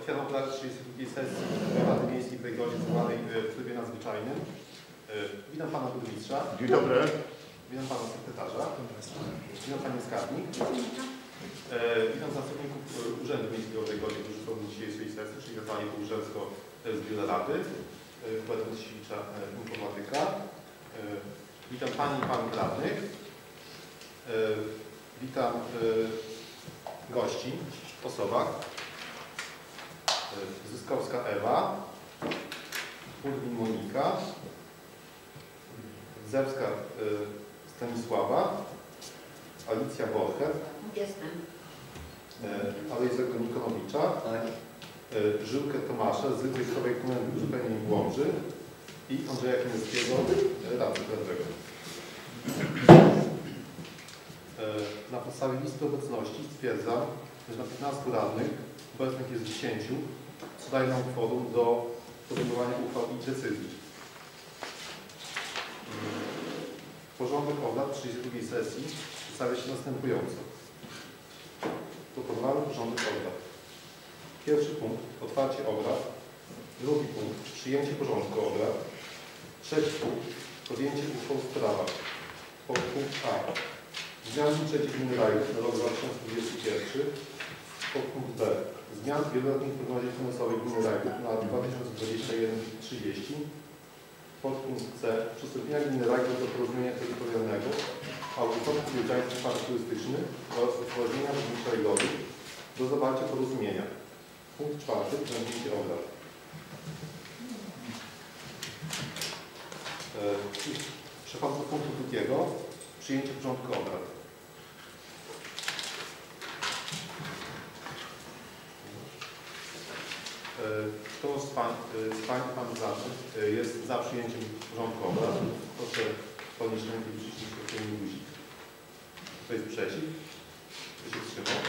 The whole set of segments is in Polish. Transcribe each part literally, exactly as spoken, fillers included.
Otwieram obrady trzydziestej drugiej sesji Rady Miejskiej w Bejgodzie zwołanej w trybie nadzwyczajnym. Witam Pana Burmistrza. Dzień dobry. Witam Pana Sekretarza. Witam Panią Skarbnik. Witam zastępników Urzędu Miejskiego w Bejgodzie, którzy są w dzisiejszej sesji, czyli Natalię Półżelską z Biura Rady, Władysława Misiewicza, informatyka. Witam Pani i Panów Radnych. Witam gości w osobach. Zyskowska Ewa, Pudwin Monika, Zewska Stanisława, Alicja Borcher, Jestem. Alojzego Nikonowicza, tak. Żyłkę Tomasza z Wojskowej Komendy Uzupełnień w Łomży i Andrzeja Konieckiego, Radcy Krajowego. Na podstawie listy obecności stwierdzam, że na piętnastu radnych obecnych jest dziesięciu, co daje nam kworum do podejmowania uchwał i decyzji. Porządek obrad trzydziestej drugiej sesji przedstawia się następująco. Proponowany porządek obrad. Pierwszy punkt – otwarcie obrad. Drugi punkt – przyjęcie porządku obrad. Trzeci punkt – podjęcie uchwał w sprawach. Podpunkt A. Zmiany w budżecie gminy Rajów na rok dwa tysiące dwudziesty pierwszy. Podpunkt B. Zmian w wieloletniej prognozie finansowej gminy Rajów na dwa tysiące dwudziesty pierwszy do trzydziestego. Podpunkt C. Przystąpienia gminy Rajów do porozumienia terytorialnego o autonomii Wiedźański Park Turystyczny oraz upoważnienia burmistrza Rajgowi do zawarcia porozumienia. Punkt czwarty. Zamknięcie obrad. Przechodzę do punktu drugiego. Przyjęcie porządku obrad. Kto z Pań, z Pań i Panów Radnych jest za przyjęciem porządku obrad? Proszę podnieść rękę i przycisnąć odpowiedni guzik. Kto jest przeciw? Kto się wstrzymał?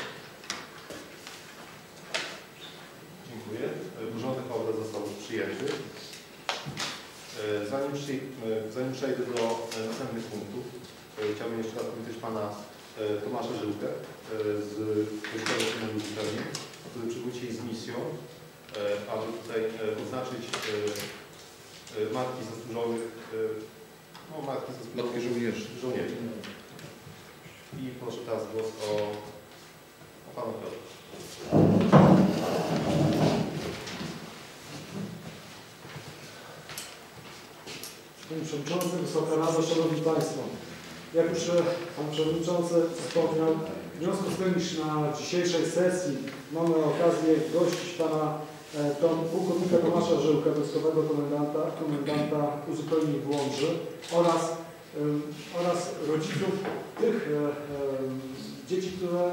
Dziękuję. Porządek obrad został przyjęty. Zanim, przy, zanim przejdę do następnych punktów, chciałbym jeszcze raz powitać Pana Tomasza Żyłkę z Wojskowej Komendy Uzupełnień, który przybył dzisiaj z misją, aby tutaj oznaczyć marki zasłużonych, no marki zasłużonych żołnierzy. żołnierzy. I proszę teraz głos o, o Panu Piotrze. Panie Przewodniczący, Wysoka Rado, Szanowni Państwo. Jak już Pan Przewodniczący wspomniał, w związku z tym, iż na dzisiejszej sesji mamy okazję gościć Pana Tom, pułkownika Tomasza Żyłkę, wojskowego komendanta, komendanta uzupełnień w Łomży oraz, um, oraz rodziców tych um, dzieci, które,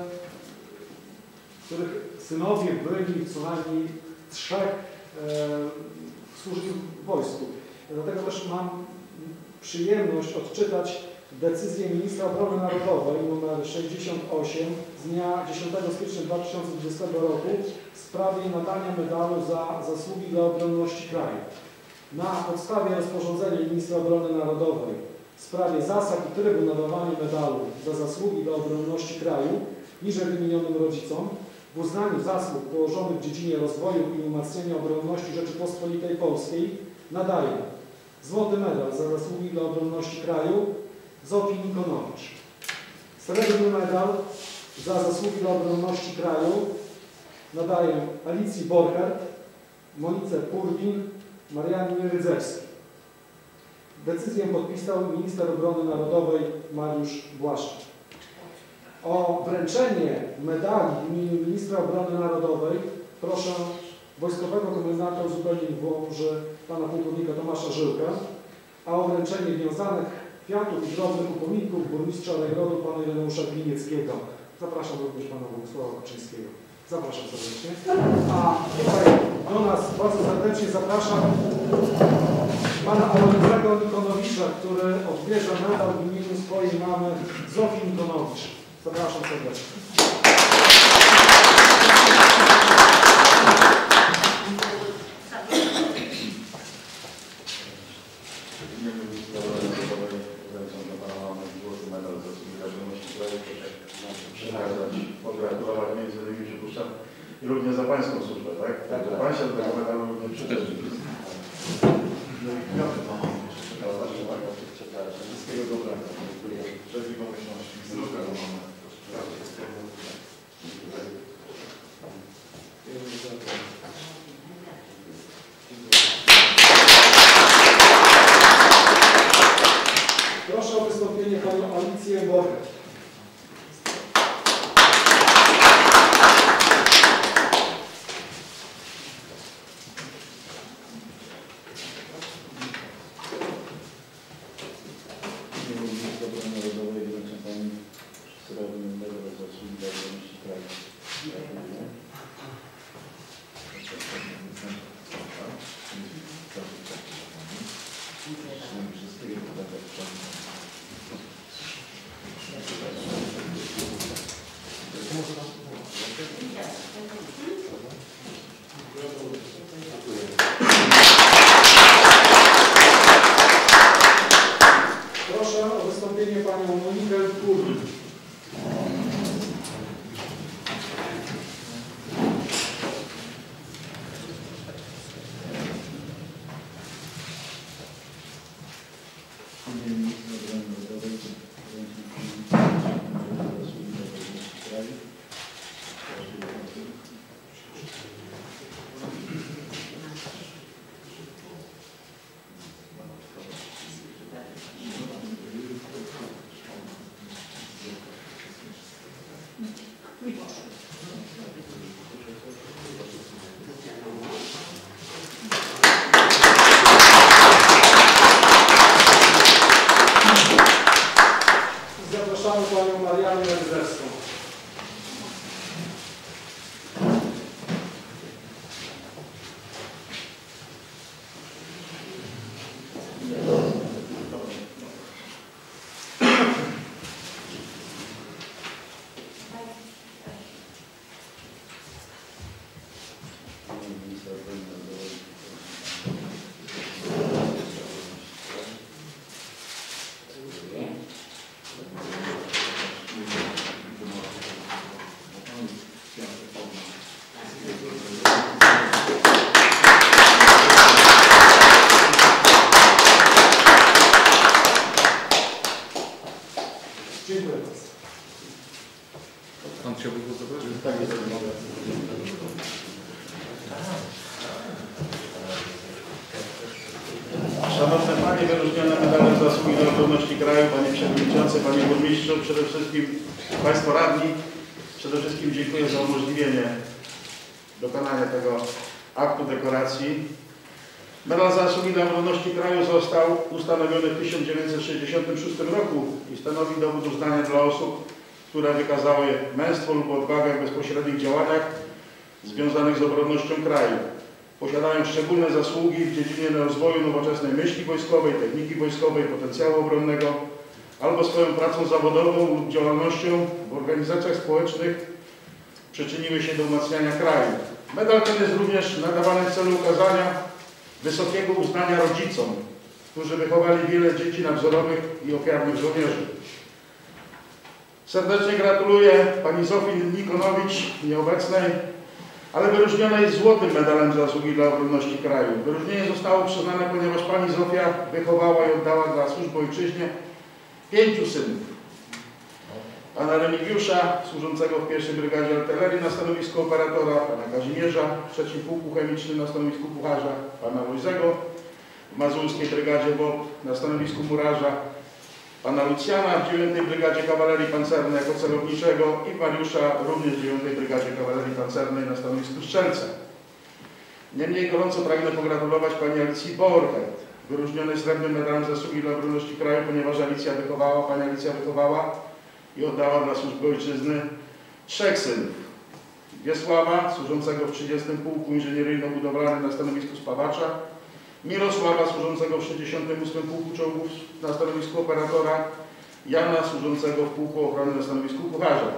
których synowie byli co najmniej trzech um, służył w wojsku. Dlatego też mam przyjemność odczytać decyzję Ministra Obrony Narodowej nr sześćdziesiąt osiem z dnia dziesiątego stycznia dwa tysiące dwudziestego roku w sprawie nadania medalu za zasługi dla obronności kraju. Na podstawie rozporządzenia Ministra Obrony Narodowej w sprawie zasad i trybu nadawania medalu za zasługi dla obronności kraju niżej wymienionym rodzicom w uznaniu zasług położonych w dziedzinie rozwoju i umacniania obronności Rzeczypospolitej Polskiej nadaje złoty medal za zasługi dla obronności kraju Zofii Nikonowicz. Srebrny medal za zasługi dla obronności kraju nadaję Alicji Borcher, Monice Purwin, Mariannie Rydzewskiej. Decyzję podpisał minister obrony narodowej Mariusz Błaszczyk. O wręczenie medali w imieniu ministra obrony narodowej proszę wojskowego komendanta uzupełnień w Łomży pana pułkownika Tomasza Żyłkę, a o wręczenie wiązanych kwiatów i drobnych upominków burmistrza Rajgrodu pana Ireneusza Glinieckiego. Zapraszam również pana Bogusława Kaczyńskiego. Zapraszam serdecznie. A tutaj do nas bardzo serdecznie zapraszam pana Alojzego Nikonowicza, który odbierze medal w imieniu swojej mamy Zofii Nikonowicz. Zapraszam serdecznie. Pogratulować między innymi przypuszczam i również za Pańską służbę, tak? Tak, Że tak. Pan się do tego medalu również przyczepił. No i kwiaty Pan wszystkiego dobrego. Szczęśliwej pomyślności. Zdrowia mamy. Proszę o wystąpienie panią Alicję Borek. Dobra Narodowej wręczę Pani Srebrny Medal za zasługi dla wolności kraju. Wszystkiego dobrego. Proszę o wystąpienie panią Monikę Kurwin. Zapraszamy panią Mariannę Rydzerską. Dziękuję bardzo. Pan chciałby go zabrać? Tak jest. Szanowne Panie, wyróżnione medalem zasługi dla wolności kraju, Panie Przewodniczący, Panie Burmistrzu, przede wszystkim Państwo Radni, przede wszystkim dziękuję za umożliwienie dokonania tego aktu dekoracji. Medal zasługi dla wolności kraju został ustanowiony w tysiąc dziewięćset sześćdziesiątym szóstym roku i stanowi dowód uznania dla osób, które wykazały męstwo lub odwagę w bezpośrednich działaniach związanych z obronnością kraju. Posiadają szczególne zasługi w dziedzinie rozwoju nowoczesnej myśli wojskowej, techniki wojskowej, potencjału obronnego albo swoją pracą zawodową lub działalnością w organizacjach społecznych przyczyniły się do umacniania kraju. Medal ten jest również nadawany w celu ukazania wysokiego uznania rodzicom, którzy wychowali wiele dzieci nadzorowych i ofiarnych żołnierzy. Serdecznie gratuluję pani Zofii Nikonowicz, nieobecnej, ale wyróżniona jest złotym medalem zasługi dla obronności kraju. Wyróżnienie zostało przyznane, ponieważ pani Zofia wychowała i oddała dla służby ojczyźnie pięciu synów. Pana Remigiusza, służącego w pierwszej Brygadzie Artylerii na stanowisku operatora, pana Kazimierza w trzecim Pułku Chemicznym na stanowisku kucharza, pana Lojzego w Mazurskiej Brygadzie W O P na stanowisku murarza, pana Lucjana w dziewiątej Brygadzie Kawalerii Pancernej jako celowniczego i Mariusza również w dziewiątej Brygadzie Kawalerii Pancernej na stanowisku strzelca. Niemniej gorąco pragnę pogratulować pani Alicji Borchardt, wyróżnionej srebrnym medalem zasługi dla obronności kraju, ponieważ Alicja wychowała, pani Alicja wychowała i oddała dla służby ojczyzny trzech synów. Wiesława, służącego w trzydziestym Pułku Inżynieryjno-Budowlanym na stanowisku spawacza, Mirosława, służącego w sześćdziesiątym ósmym Pułku Czołgów na stanowisku operatora, Jana, służącego w Pułku Ochrony na stanowisku kucharza.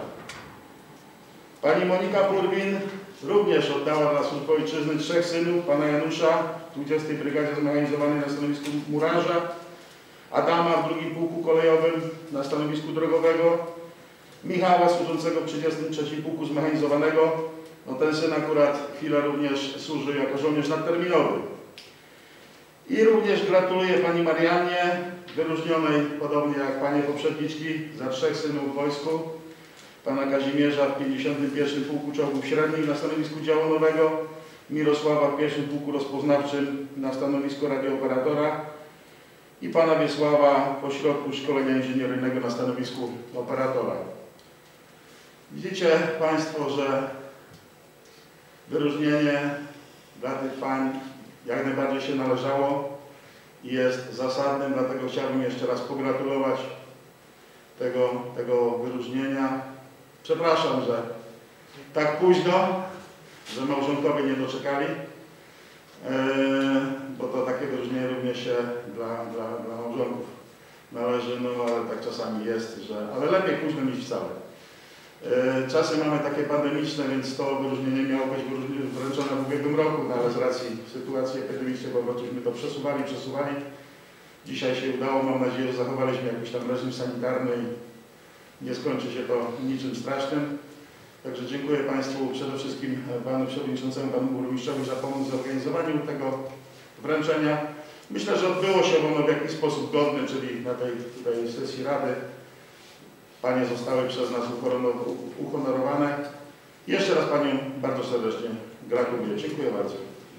Pani Monika Purwin również oddała dla służby ojczyzny trzech synów, pana Janusza w dwudziestej Brygadzie Zmechanizowanej na stanowisku murarza, Adama w drugim Pułku Kolejowym na stanowisku drogowego, Michała służącego w trzydziestym trzecim Pułku Zmechanizowanego, No ten syn akurat chwilę również służył jako żołnierz nadterminowy. I również gratuluję pani Mariannie, wyróżnionej podobnie jak panie poprzedniczki, za trzech synów w wojsku. Pana Kazimierza w pięćdziesiątym pierwszym Pułku Czołgów Średnich na stanowisku działonowego, Mirosława w pierwszym Pułku Rozpoznawczym na stanowisku radiooperatora i pana Wiesława w Ośrodku Szkolenia Inżynieryjnego na stanowisku operatora. Widzicie państwo, że wyróżnienie dla tych pań jak najbardziej się należało i jest zasadnym, dlatego chciałbym jeszcze raz pogratulować tego, tego wyróżnienia. Przepraszam, że tak późno, że małżonkowie nie doczekali, yy, bo to takie wyróżnienie również się dla, dla, dla małżonków należy, no ale tak czasami jest, że, ale lepiej późno niż wcale. Yy, czasy mamy takie pandemiczne, więc to wyróżnienie miało być wręczone w ubiegłym roku, no ale z racji sytuacji epidemicznej po prostu my to przesuwali, przesuwali. Dzisiaj się udało, mam nadzieję, że zachowaliśmy jakiś tam reżim sanitarny i nie skończy się to niczym strasznym. Także dziękuję państwu, przede wszystkim panu przewodniczącemu, panu burmistrzowi za pomoc w zorganizowaniu tego wręczenia. Myślę, że odbyło się ono w jakiś sposób godny, czyli na tej tutaj sesji Rady. Panie zostały przez nas uhonorowane. Jeszcze raz paniom bardzo serdecznie gratuluję. Dziękuję bardzo.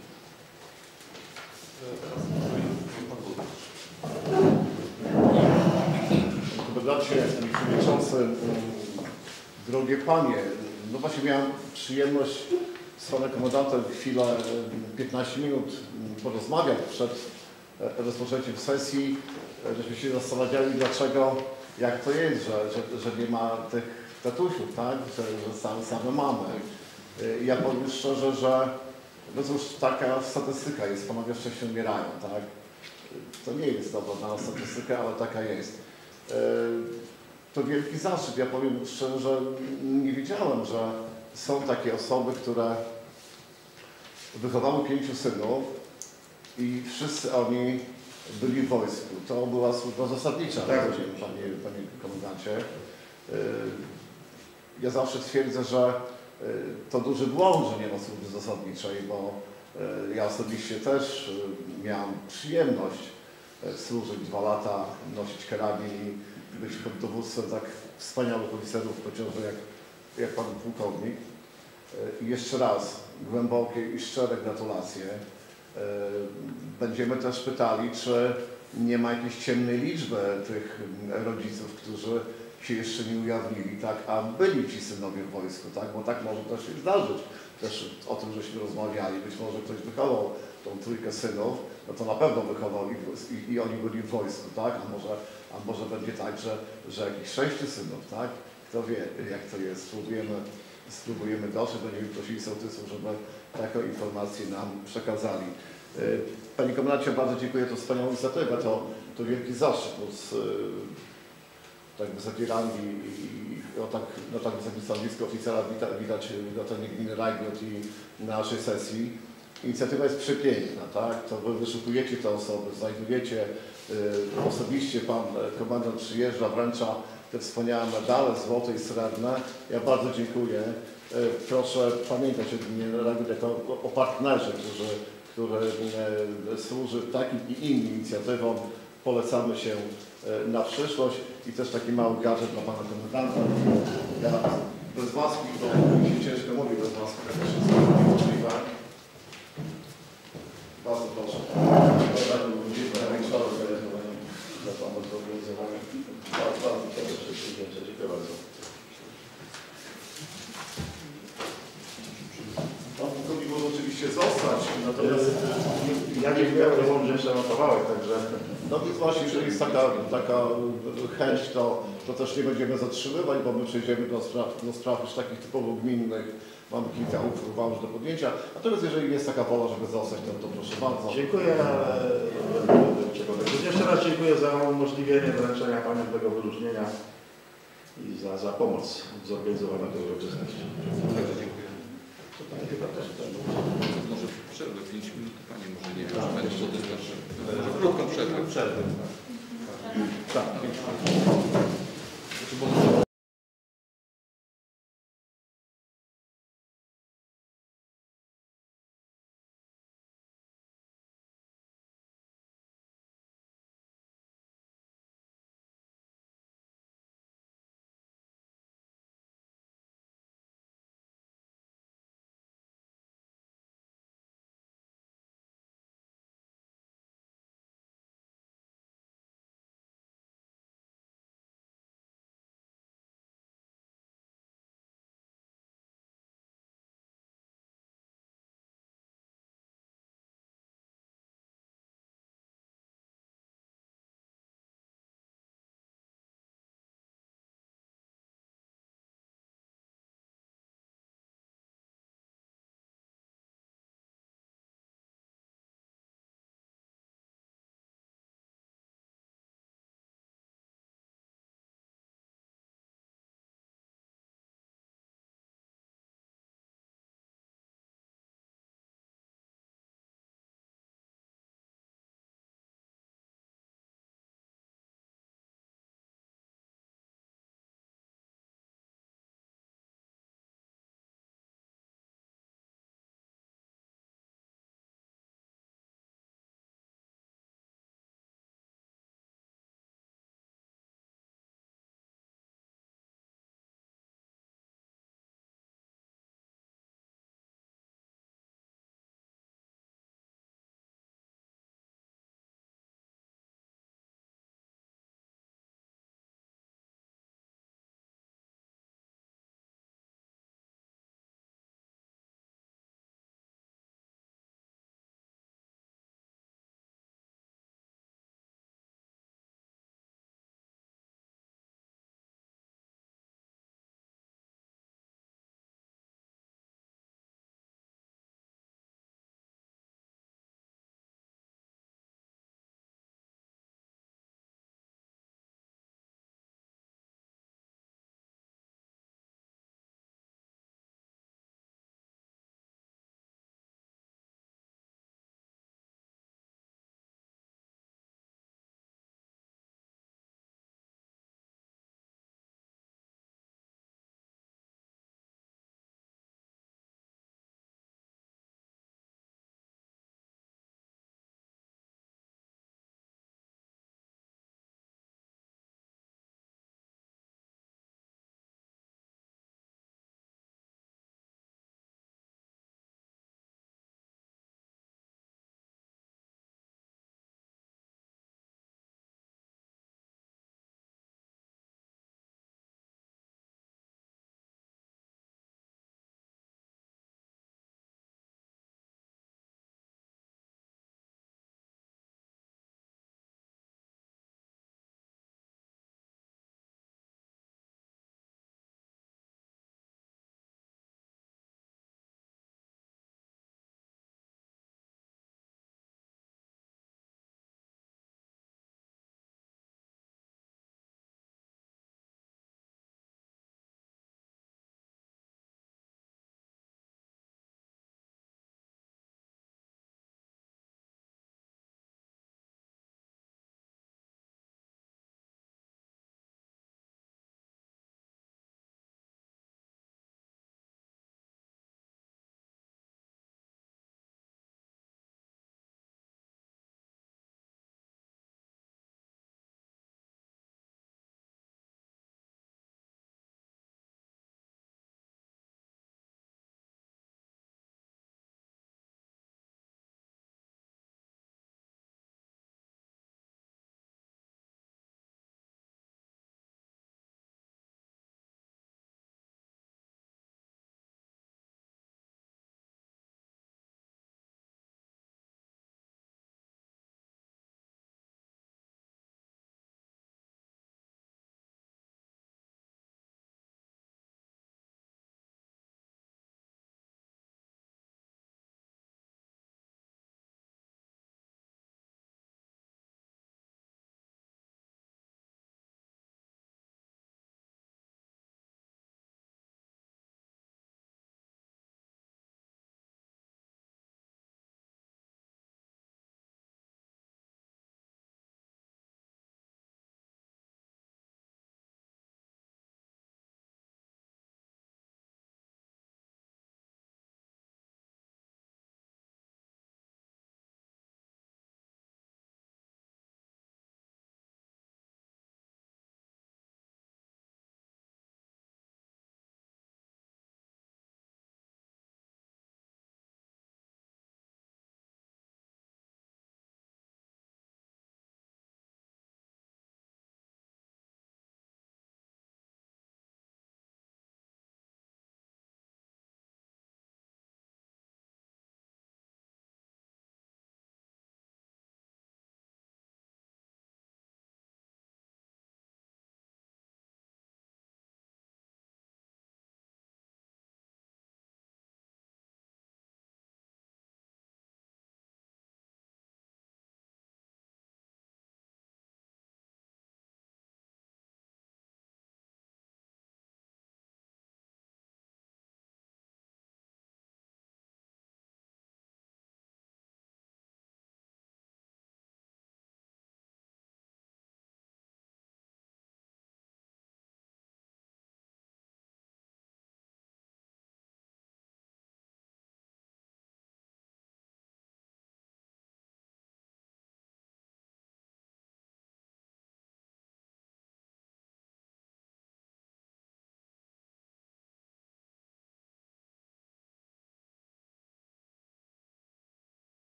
Panie Przewodniczący, drogie Panie, no właśnie miałem przyjemność z Panem Komendantem chwilę, piętnaście minut porozmawiać przed rozpoczęciem sesji, żeśmy się zastanawiali, dlaczego, jak to jest, że, że, że nie ma tych tatusiów, tak? Że, że same, same mamy. Ja powiem szczerze, że no cóż, taka statystyka jest, panowie wcześniej umierają, tak? To nie jest dobra dla statystyka, ale taka jest. To wielki zaszczyt. Ja powiem szczerze, że nie wiedziałem, że są takie osoby, które wychowały pięciu synów i wszyscy oni byli w wojsku. To była służba zasadnicza, tak, panie, panie komendancie. Ja zawsze twierdzę, że to duży błąd, że nie ma służby zasadniczej, bo ja osobiście też miałem przyjemność służyć dwa lata, nosić karabin i być pod dowództwem tak wspaniałych oficerów pociągu jak, jak pan pułkownik. I jeszcze raz głębokie i szczere gratulacje. Będziemy też pytali, czy nie ma jakiejś ciemnej liczby tych rodziców, którzy się jeszcze nie ujawnili, tak, a byli ci synowie w wojsku, tak, bo tak może też się zdarzyć. Też o tym żeśmy rozmawiali, być może ktoś wychował tą trójkę synów, no to na pewno wychował i, i, i oni byli w wojsku, tak, a może, a może będzie tak, że, że jakichś sześciu synów, tak, kto wie, jak to jest, spróbujemy, spróbujemy dotrzeć, będziemy prosili sołtysów, żeby taką informację nam przekazali. Panie komendancie, bardzo dziękuję, to wspaniałą inicjatywę, to, to wielki zaszczyt móc tak wysokiej rangi i o tak, na tak wysokim stanowisku oficera widać gotowanie gminy Rajgród i na naszej sesji. Inicjatywa jest przepiękna, tak? To wy wyszukujecie te osoby, znajdujecie, y, osobiście pan komendant przyjeżdża, wręcza te wspaniałe medale, złote i srebrne. Ja bardzo dziękuję. Y, proszę pamiętać o gminie Rajgród jako o partnerze, którzy, który y, służy takim i innym inicjatywom. Polecamy się na przyszłość i też taki mały gadżet dla pana komendanta. Ja bez maski, to mi się ciężko mówi bez maski, tak też jest niemożliwe. Bardzo proszę. Za pomoc w organizowaniu. Bardzo, bardzo proszę. Dziękuję bardzo. Pan pułkownik może oczywiście zostać, natomiast ja nie wiem, że się notowałem, także... No więc właśnie, jeżeli jest taka, taka chęć, to, to też nie będziemy zatrzymywać, bo my przejdziemy do spraw, do spraw już takich typowo gminnych. Mamy kilka uchwał do podjęcia. Natomiast jeżeli jest taka wola, żeby zostać, to, to proszę bardzo. Dziękuję, ale jeszcze raz dziękuję za umożliwienie wręczenia paniom tego wyróżnienia i za, za pomoc w zorganizowaniu tej uroczystości. Bardzo dziękuję. Może przerwę pięć minut, Panie może nie wiem, czy Pani sołtys też. Może krótką przerwę. Przerwę. Tak.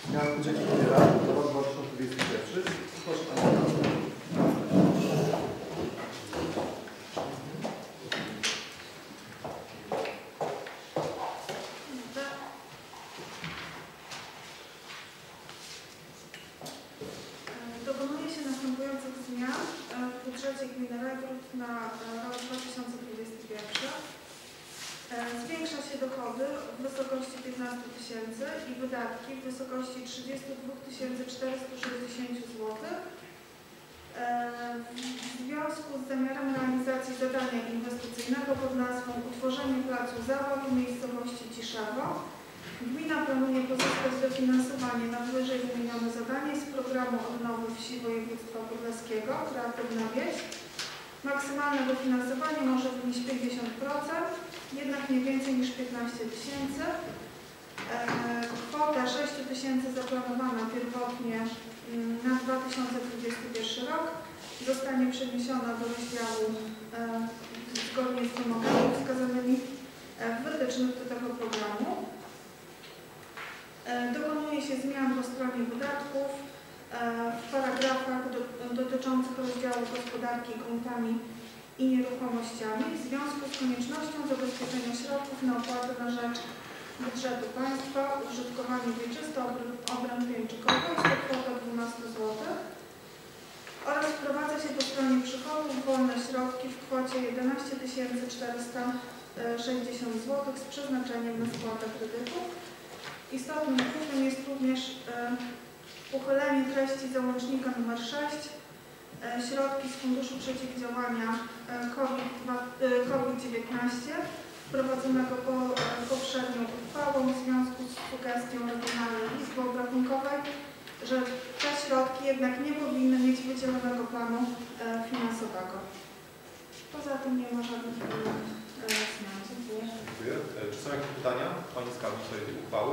Zmian w budżecie gminy Rajków na rok dwa tysiące dwudziesty pierwszy. Proszę Panią Radną. Dokonuje się następujących zmian w budżecie gminy Rajków na rok dwa tysiące dwudziesty pierwszy. Zwiększa się dochody w wysokości piętnaście tysięcy i wydatki w wysokości trzydzieści dwa tysiące czterysta sześćdziesiąt złotych. W związku z zamiarem realizacji zadania inwestycyjnego pod nazwą Utworzenie placu zabaw w miejscowości Ciszewo gmina planuje pozyskać dofinansowanie na wyżej wymienione zadanie z programu odnowy wsi województwa podlaskiego Kreatywna Wieś. Maksymalne dofinansowanie może wynieść pięćdziesiąt procent, jednak nie więcej niż piętnaście tysięcy. Kwota sześć tysięcy zaplanowana pierwotnie na dwa tysiące dwudziesty pierwszy rok zostanie przeniesiona do rozdziału zgodnie z wymogami wskazanymi w wytycznych do tego programu. Dokonuje się zmian po stronie wydatków w paragrafach do, dotyczących rozdziału gospodarki gruntami i nieruchomościami w związku z koniecznością zabezpieczenia środków na opłaty na rzecz budżetu państwa, użytkowanie wieczyste, obręb pieńczykowy, jest to kwota dwanaście złotych oraz wprowadza się po stronie przychodów wolne środki w kwocie jedenaście tysięcy czterysta sześćdziesiąt złotych z przeznaczeniem na spłatę kredytów. Istotnym punktem jest również uchylenie treści załącznika nr sześć, środki z Funduszu Przeciwdziałania COVID dziewiętnaście, wprowadzonego po, poprzednią uchwałą w związku z sugestią Regionalnej Izby Obrachunkowej, że te środki jednak nie powinny mieć wydzielonego planu finansowego. Poza tym nie ma żadnych innych zmian. Dziękuję. Dziękuję. Czy są jakieś pytania Pani Skarbnik w tej uchwały?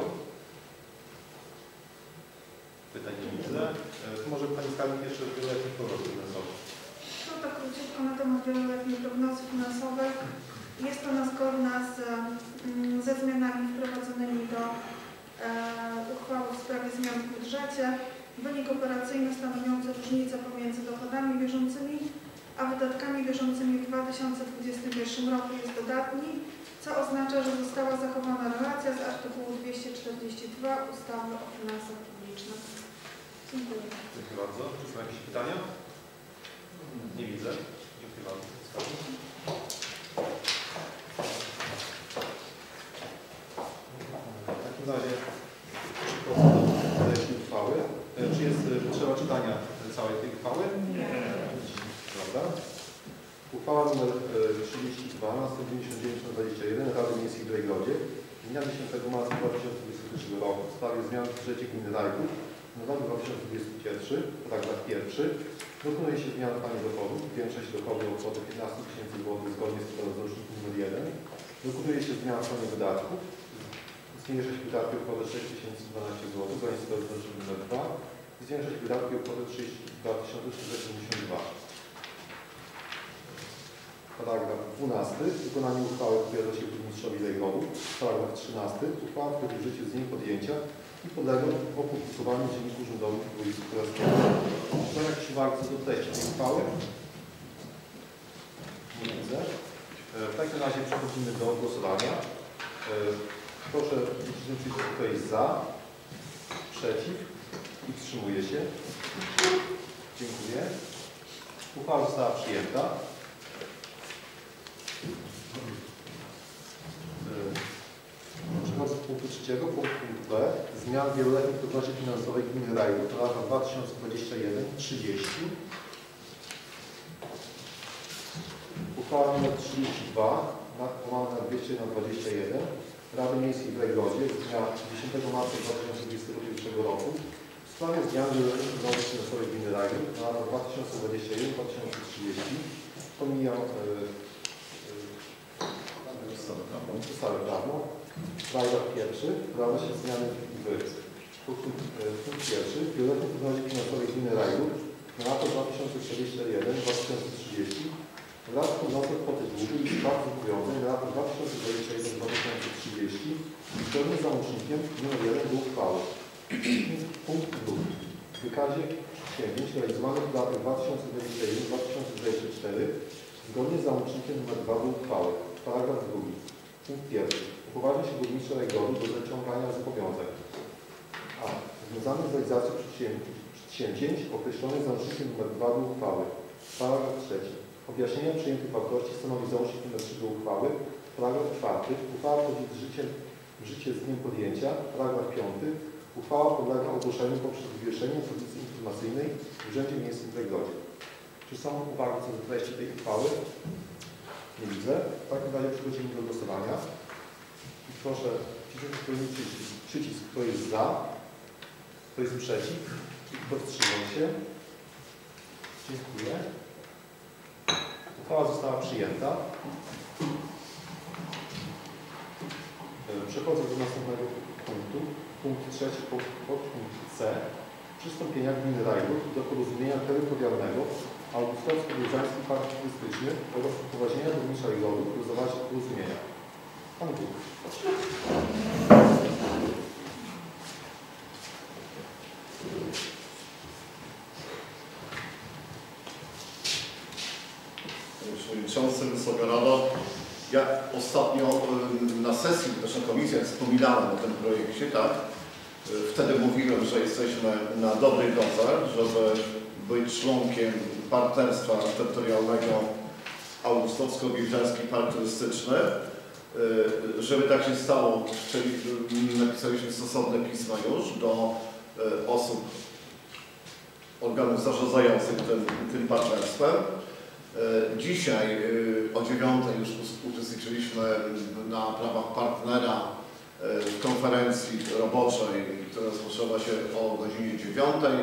Pytań nie widzę. Może Pani Skarbnik jeszcze wieloletnich prognoz finansowych. No tak króciutko na temat wieloletniej prognozy finansowej. Jest ona zgodna z, ze zmianami wprowadzonymi do e, uchwały w sprawie zmian w budżecie. Wynik operacyjny stanowiący różnicę pomiędzy dochodami bieżącymi a wydatkami bieżącymi w dwa tysiące dwudziestym pierwszym roku jest dodatni, co oznacza, że została zachowana relacja z artykułu dwieście czterdzieści dwa ustawy o finansach publicznych. Dziękuję. Dziękuję bardzo. Czy są jakieś pytania? Nie widzę. Dziękuję bardzo. W takim razie przechodzimy do uchwały. Czy jest potrzeba czytania całej tej uchwały? Nie. Prawda? Uchwała nr trzydzieści dwa na sto dziewięćdziesiąt dziewięć na dwadzieścia jeden Rady Miejskiej w Grejgrodzie dnia dziesiątego marca dwa tysiące dwudziestego pierwszego roku w sprawie zmian w budżecie gminy Rajków na rok dwa tysiące dwudziesty pierwszy, paragraf pierwszy. Dokonuje się zmian w planie dochodów. Większość dochodu o kwotę piętnaście tysięcy złotych zgodnie z rozrocznikiem numer jeden. Dokonuje się zmian w planie wydatków. Zmniejsza się wydatki o kwotę sześć tysięcy dwanaście złotych zgodnie z rozrocznikiem numer dwa. Zwiększa się wydatki o kwotę trzydzieści dwa tysiące trzysta siedemdziesiąt dwa. Paragraf dwunasty. Wykonanie uchwały powierza się burmistrzowi Grejgrodu. Paragraf trzynasty. Uchwała wchodzi w życie z dniem podjęcia i podlega opublikowaniu w Dzienniku Urzędowym Województwa Podlaskiego. Czy są jakieś uwagi co do treści tej uchwały? Nie widzę. W takim razie przechodzimy do głosowania. Proszę wziąć, kto jest za, przeciw i wstrzymuje się. Dziękuję. Uchwała została przyjęta. Przechodzę do punktu trzeciego, punktu B. Zmian wieloletnich prognozie finansowej gminy Rajków na lata dwa tysiące dwudziesty pierwszy do trzydziestego. Uchwała nr trzydzieści dwa, łamane na dwieście na dwadzieścia jeden Rady Miejskiej w Grejgrodzie z dnia dziesiątego marca dwa tysiące dwudziestego pierwszego roku w sprawie zmian wieloletnich prognozy finansowej gminy Rajków na lata dwa tysiące dwudziesty pierwszy do dwa tysiące trzydziestego. Pomijam podstawę prawną. Paragraf pierwszy. Wprowadza się zmiany w punkt pierwszy. W wieloletniej prognozie finansowej gminy Rajków na lata dwa tysiące dwudziesty pierwszy do dwa tysiące trzydziestego wraz z prognozą kwoty długu i spraw zobowiązań na lata dwa tysiące dwudziesty pierwszy do dwa tysiące trzydziestego zgodnie z załącznikiem numer jeden do uchwały. Punkt drugi. W wykazie przedsięwzięć realizowanych w latach dwa tysiące dwudziestym pierwszym do dwa tysiące dwudziestego czwartego zgodnie z załącznikiem nr dwa do uchwały. Paragraf drugi. Punkt pierwszy. Upoważnia się burmistrza regionu do zaciągania zobowiązań. A. Związanych z realizacją przedsięwzięć określonych załącznikiem nr dwa do uchwały. Paragraf trzeci. Objaśnienia przyjętych wartości stanowi załącznik nr trzy do uchwały. Paragraf czwarty. Uchwała wchodzi w życie, w życie z dniem podjęcia. Paragraf piąty. Uchwała podlega ogłoszeniu poprzez wywieszenie instytucji informacyjnej w Urzędzie Miejskim w Regrodzie. Czy są uwagi co do treści tej uchwały? Nie widzę. W takim razie przechodzimy do głosowania. I proszę wcisnąć przycisk, przycisk, kto jest za, kto jest przeciw i kto wstrzymał się. Dziękuję. Uchwała została przyjęta. Przechodzę do następnego punktu. Punkt trzeci, podpunkt C. Przystąpienia gminy Rajluk do porozumienia terytorialnego Augustowsko-Biedrzański Park Turystyczny oraz upoważnienia burmistrza Rajloku do zawarcia porozumienia. Pan Bóg. Panie Przewodniczący, Wysoka Rado. Ja ostatnio na sesji, też na komisjach wspominałem o tym projekcie, tak? Wtedy mówiłem, że jesteśmy na dobrej drodze, żeby być członkiem partnerstwa terytorialnego Augustowsko-Biedrzański Park Turystyczny. Żeby tak się stało, czyli napisaliśmy stosowne pisma już do osób, organów zarządzających tym, tym partnerstwem. Dzisiaj o dziewiątej już uczestniczyliśmy na prawach partnera w konferencji roboczej, która rozpoczęła się o godzinie dziewiątej.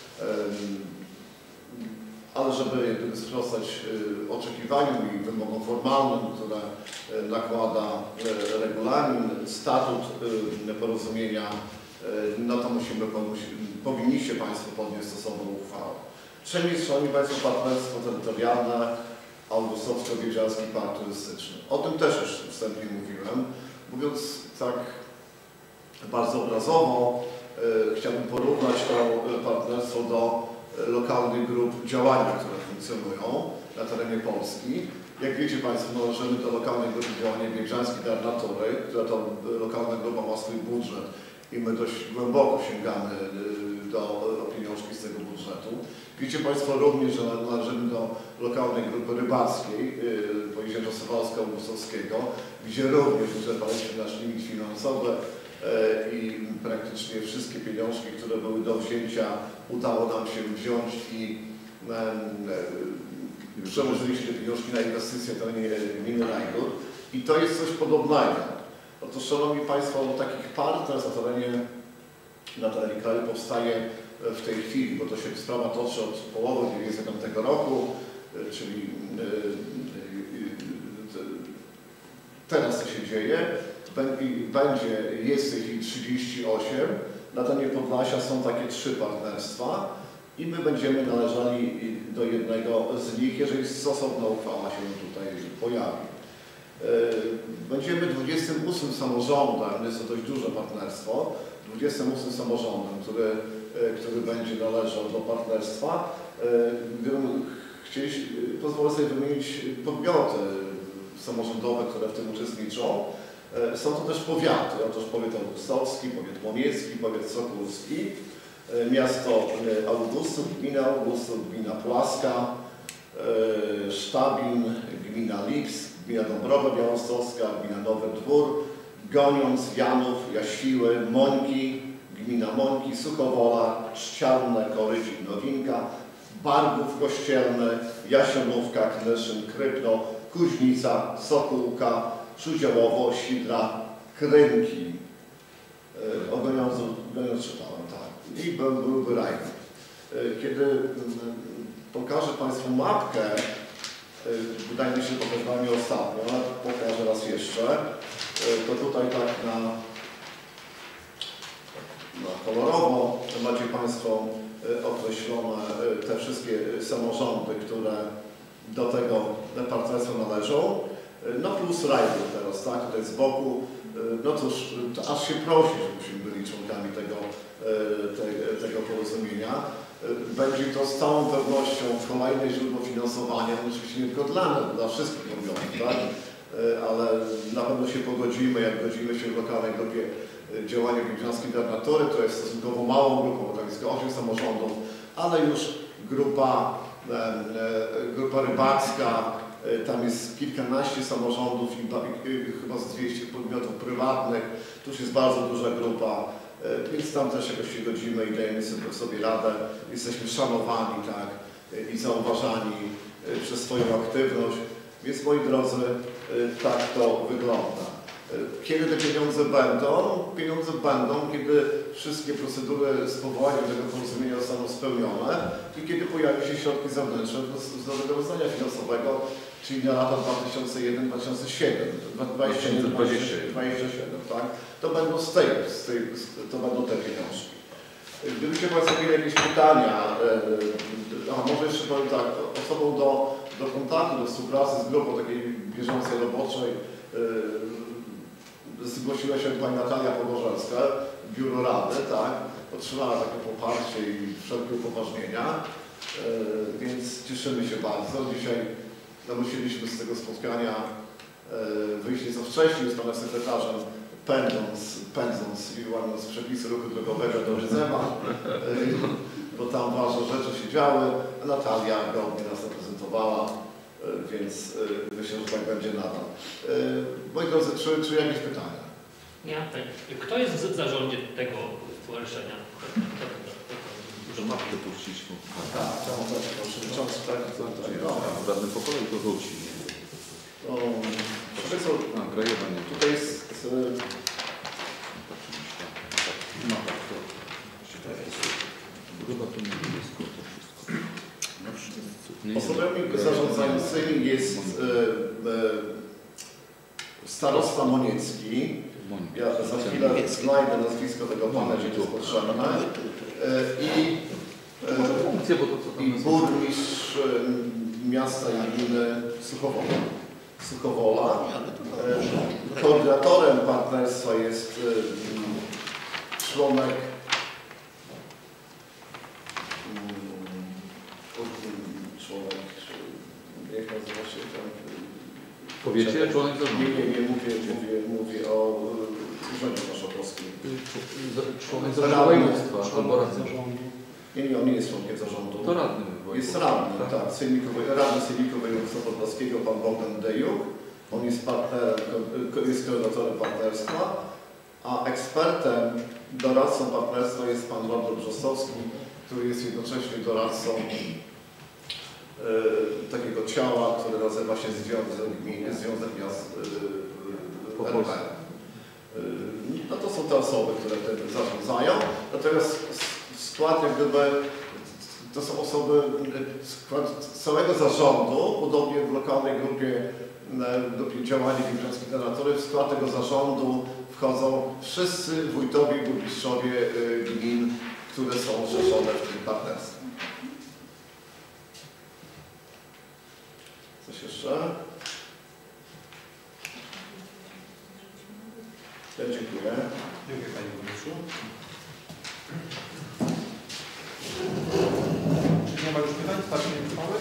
Ale żeby sprostać oczekiwaniom i wymogom formalnym, które nakłada regulamin, statut porozumienia, no to musimy, powinniście Państwo podjąć stosowną uchwałę. Czym jest, Szanowni Państwo, partnerstwo terytorialne Augustowsko-Biedrzański Park Turystyczny? O tym też już wstępnie mówiłem. Mówiąc tak bardzo obrazowo, e, chciałbym porównać to partnerstwo do lokalnych grup działania, które funkcjonują na terenie Polski. Jak wiecie Państwo, należymy do lokalnej grupy działania Biedrzański Dar Natury, która to lokalna grupa ma swój budżet i my dość głęboko sięgamy do pieniążki z tego budżetu. Wiecie Państwo również, że należymy do lokalnej grupy rybackiej Pojezierza Suwalsko-Augustowskiego, gdzie również wyczerpaliśmy nasz limit finansowy i praktycznie wszystkie pieniążki, które były do wzięcia, udało nam się wziąć i przełożyliśmy te pieniążki na inwestycje w terenie gminy Rajluk. I to jest coś podobnego. Otóż, Szanowni Państwo, takich partnerstw na terenie, na terenie kraju powstaje w tej chwili, bo to się sprawa toczy od połowy dwa tysiące dziewiątego roku, czyli teraz to się dzieje. Będzie, jest w tej chwili trzydzieści osiem. Na terenie Podlasia są takie trzy partnerstwa i my będziemy należeli do jednego z nich, jeżeli stosowna uchwała się tutaj pojawi. Będziemy dwudziestym ósmym samorządem, jest to dość duże partnerstwo, dwudziestym ósmym samorządem, który, który będzie należał do partnerstwa. Gdybym chcieli, pozwolę sobie wymienić podmioty samorządowe, które w tym uczestniczą. Są to też powiaty, otóż powiat augustowski, powiat łoniecki, powiat sokólski, miasto Augustów, gmina Augustów, gmina Płaska, Sztabin, gmina Lips, gmina Dąbrowa Białostocka, gmina Nowy Dwór, Goniąc, Janów, Jaświły, Mońki, gmina Mońki, Suchowola, Trzcianne, Korycik, Nowinka, Bargów Kościelny, Jasionówka, Knyszyn, Krypno, Kuźnica, Sokółka, Szudziełowo, Sidra, Krynki. O Goniącu, Goniąc czytałem, tak. I byłby Rajluk. Kiedy pokażę Państwu mapkę, wydaje mi się, że pokazywałem ją ostatnio, ale pokażę raz jeszcze, to tutaj tak na, na kolorowo macie Państwo określone te wszystkie samorządy, które do tego partnerstwa należą. No plus Rajluk teraz, tak, tutaj z boku no cóż, to aż się prosi, żebyśmy byli członkami tego, te, tego porozumienia. Będzie to z całą pewnością kolejne źródło finansowania, no oczywiście nie tylko dla nas, dla wszystkich podmiotów, tak? Ale na pewno się pogodzimy, jak godzimy się w lokalnej grupie działania Wiedziańskiej Internatury, to jest stosunkowo małą grupą, bo tam jest osiem samorządów, ale już grupa, grupa rybacka, tam jest kilkanaście samorządów i chyba z dwieście podmiotów prywatnych, tu już jest bardzo duża grupa, więc tam też jakoś się godzimy i dajemy sobie, sobie radę. Jesteśmy szanowani, tak, i zauważani przez swoją aktywność, więc moi drodzy, tak to wygląda. Kiedy te pieniądze będą? Pieniądze będą, kiedy wszystkie procedury z powołaniem tego porozumienia zostaną spełnione i kiedy pojawią się środki zewnętrzne z nowego rozdania finansowego, czyli na lata dwa tysiące jeden do dwa tysiące siedem, dwadzieścia jeden do dwudziestego siódmego, tak? To będą z tej, z tej, to będą te pieniążki. Gdybyście Państwo mieli jakieś pytania, a może jeszcze powiem tak, osobą do, do kontaktu, do współpracy z grupą takiej bieżącej roboczej zgłosiła się Pani Natalia Pobożelska, Biuro Rady, tak? Otrzymała takie poparcie i wszelkie upoważnienia, więc cieszymy się bardzo. Dzisiaj no, musieliśmy z tego spotkania wyjść nieco wcześniej z Panem Sekretarzem, pędząc, pędząc i łamiąc przepisy ruchu drogowego do Rydzewa, bo tam ważne rzeczy się działy. Natalia godnie nas reprezentowała, więc myślę, że tak będzie nadal. Moi drodzy, czy, czy jakieś pytania? Ja tak. Kto jest w zarządzie tego stowarzyszenia? Że matkę tu wcisnął. Tak, przewodniczący, tak, Radny po kolei to wróci. A, Grajewa nie. tutaj jest... No tak, to. Chyba to nie jest to wszystko. Osobami zarządzającymi jest e, e, starosta Moniecki. Ja za chwilę znajdę nazwisko tego pana, gdzie to jest potrzebne. E, I, e, i burmistrz e, miasta i gminy Suchowola. Suchowola. E, koordynatorem partnerstwa jest e, członek członek, jak nazywa się tam? Powiecie, członek zarządu? Nie, nie, nie, mówię, mówię, mówię o Urzędzie Marszałkowskim. Członek zarządu województwa albo radny. Nie, nie, on nie jest członkiem zarządu. To radny. Jest radny, tak, tak sejmikowy, radny Sejmiku Województwa Podlaskiego, pan Bogdan Dejuk. On jest partnerem, jest koordynatorem partnerstwa, a ekspertem, doradcą partnerstwa jest pan Robert Brzostowski, który jest jednocześnie doradcą Yy, takiego ciała, które nazywa się Związek Gmin, Związek Miast yy, R P. Yy, no to są te osoby, które tym zarządzają. Natomiast skład jak gdyby, to są osoby, skład całego zarządu, podobnie w lokalnej grupie, grupie działania Wiedziańskiej Internatury, w skład tego zarządu wchodzą wszyscy wójtowie i burmistrzowie yy, gmin, które są zrzeszone w tym partnerstwie. Coś jeszcze? Ja dziękuję. Dziękuję Panie Burmistrzu. Czy nie ma już pytań? Starczy uchwały?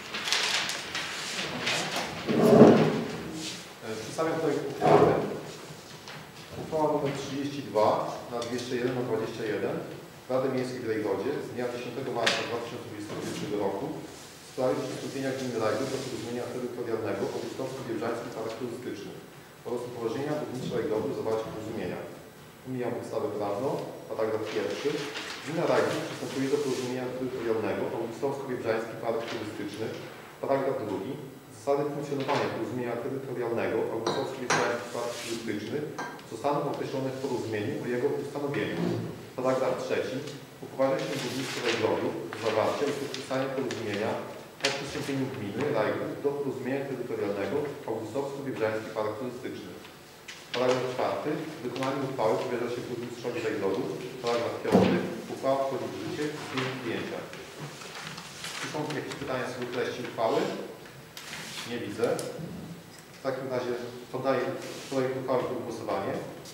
Przedstawiam projekt uchwały. Uchwała nr trzydzieści dwa na dwieście jeden na dwadzieścia jeden Rady Miejskiej w Rejwodzie z dnia dziesiątego marca dwa tysiące dwudziestego pierwszego roku w sprawie przystąpienia gminy Rajwód do porozumienia terytorialnego o Gustowsko-Biebrzańskim Parku Turystycznym oraz upoważnienia burmistrza Rajwodu do zawarcia porozumienia. Pomijam podstawę prawną, paragraf pierwszy. Gmina Rajwód przystępuje do porozumienia terytorialnego o Gustowsko-Biebrzański Park Turystyczny. Paragraf drugi. Zasady funkcjonowania porozumienia terytorialnego o Gustowsko-Biebrzański Park Turystyczny zostaną określone w porozumieniu o jego ustanowieniu. Paragraf trzeci. Upoważnia się burmistrza Rajwodu do zawarcia i podpisania porozumienia o przystąpieniu gminy Rajwód do porozumienia terytorialnego o Gustowsko-Biebrzański Park Turystyczny. Paragraf czwarty. Wykonanie uchwały powierza się burmistrzowi Rajwodu. Paragraf piąty. Uchwała wchodzi w życie z dniem przyjęcia. Czy są jakieś pytania co do treści uchwały? Nie widzę. W takim razie Poddaję projekt uchwały pod głosowanie.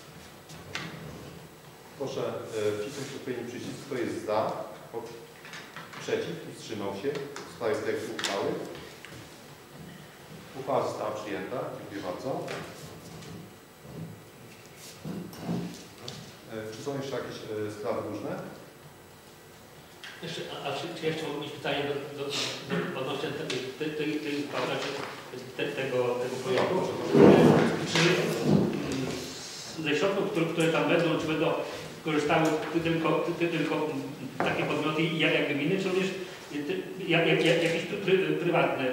Proszę e, wcisnąć odpowiedni przycisk, kto jest za, pod, przeciw i wstrzymał się w sprawie projektu uchwały. Uchwała została przyjęta. Dziękuję bardzo. E, czy są jeszcze jakieś e, sprawy różne? Jeszcze, a, a czy, czy jeszcze mogę mieć pytanie do, do, do, odnośnie tej, tej, tej, tej uchwały, znaczy te, tego, tego projektu? Czy mm, ze środków, które, które tam będą, czy będą korzystały tylko, ty, tylko takie podmioty jak, jak gminy, czy również jak, jak, jak, jakieś pry, prywatne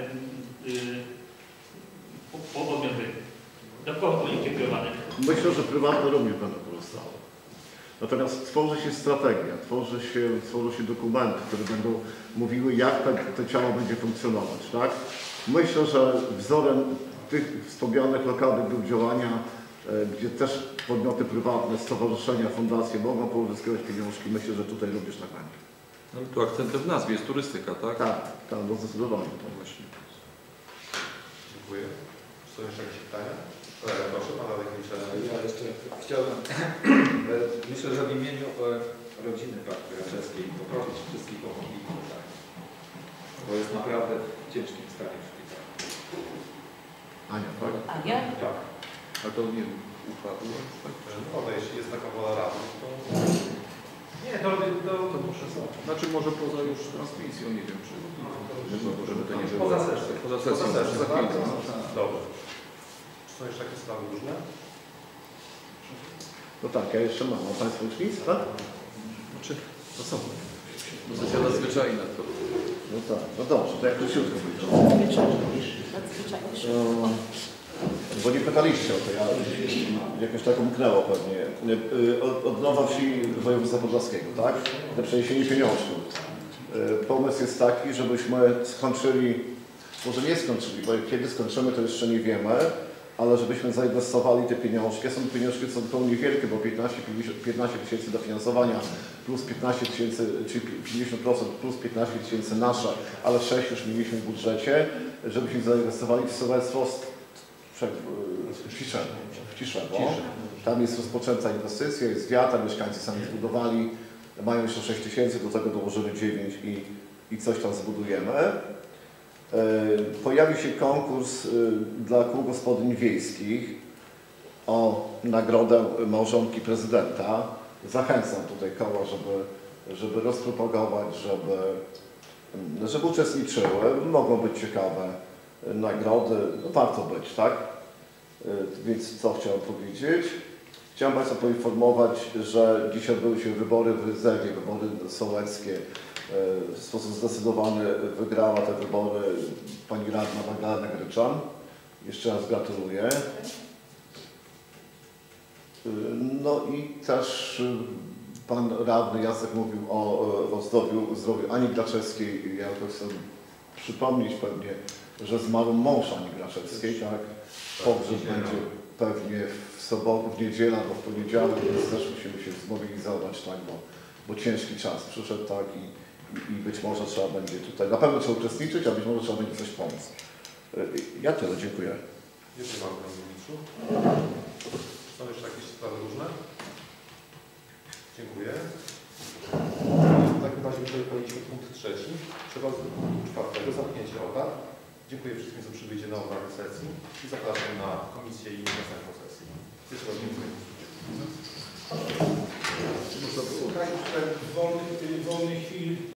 yy, podmioty? Do kogo to będzie kierowane? Myślę, że prywatne również będą korzystały. Natomiast tworzy się strategia, tworzy się, tworzy się dokumenty, które będą mówiły, jak te, te ciało będzie funkcjonować. Tak? Myślę, że wzorem tych wspomnianych lokalnych grup działania, e, gdzie też podmioty prywatne, stowarzyszenia, fundacje mogą pozyskiwać pieniążki, myślę, że tutaj również tak będzie. No tu akcentem w nazwie jest turystyka, tak? Tak, tak, no zdecydowanie. No właśnie. Dziękuję. Czy są jeszcze jakieś pytania? Proszę Pana Radek. Ja jeszcze chciałbym, myślę, że w imieniu rodziny Partii Raczewskiej poprosić wszystkich o modlitwę, tak? Bo jest naprawdę w ciężkim stanie w szpitalu. Ania, tak? Ania? Tak. A to nie upadło. No, jeśli jest taka wola rady, to... Nie, to... to, To muszę Znaczy może poza już transmisją, nie wiem czy... Żeby to nie było... Poza sesją. Poza sesją, Poza sesją, za tak? chwilkę. Dobrze. Czy są jeszcze jakieś sprawy różne? No tak, ja jeszcze mam. A Państwo już nic, tak? Znaczy, to są. To sesja nadzwyczajna to. No tak, no dobrze, to jak króciutko będzie. No, bo nie pytaliście o to, ja jakoś tak umknęło pewnie. Od, odnowa wsi województwa podlaskiego, tak? Te przeniesienie pieniążków. Pomysł jest taki, żebyśmy skończyli, może nie skończyli, bo kiedy skończymy, to jeszcze nie wiemy, ale żebyśmy zainwestowali te pieniążki. Są pieniążki, są zupełnie niewielkie, bo piętnaście tysięcy dofinansowania plus piętnaście tysięcy, czyli pięćdziesiąt procent plus piętnaście tysięcy nasze, ale sześć już mieliśmy w budżecie, żebyśmy zainwestowali w sołectwo w Ciszewo. W Ciszewo. Tam jest rozpoczęta inwestycja, jest wiatr, mieszkańcy sami zbudowali, mają jeszcze sześć tysięcy, do tego dołożymy dziewięć i, i coś tam zbudujemy. Pojawi się konkurs dla kół gospodyń wiejskich o nagrodę małżonki prezydenta. Zachęcam tutaj koła, żeby, żeby rozpropagować, żeby, żeby uczestniczyły. Mogą być ciekawe nagrody. No, warto być, tak? Więc co chciałem powiedzieć? Chciałem Państwa poinformować, że dziś odbyły się wybory w Rydzewie, wybory sołeckie. W sposób zdecydowany wygrała te wybory pani radna Magdalena Gryczan. Jeszcze raz gratuluję. No i też pan radny Jacek mówił o, o zdrowiu, zdrowiu Ani Graczewskiej. Ja to chcę przypomnieć pewnie, że zmarł mąż Ani Graczewskiej, tak? Pogrzeb będzie pewnie w sobotę, w niedzielę albo w poniedziałek, więc też musimy się zmobilizować, tak? Bo, bo ciężki czas przyszedł, tak? I, I być może trzeba będzie tutaj, na pewno trzeba uczestniczyć, a być może trzeba będzie coś pomóc. Ja tyle, dziękuję. Dziękuję bardzo, Panie Burmistrzu. Są jeszcze jakieś sprawy różne? Dziękuję. W takim razie przejdziemy punkt trzeci. Przechodzę do punktu czwartego, zamknięcie obrad. Dziękuję wszystkim za przybycie na obrady sesji i zapraszam na komisję i następną sesję. Jeszcze raz dziękuję. Słuchajcie, w wolnej chwili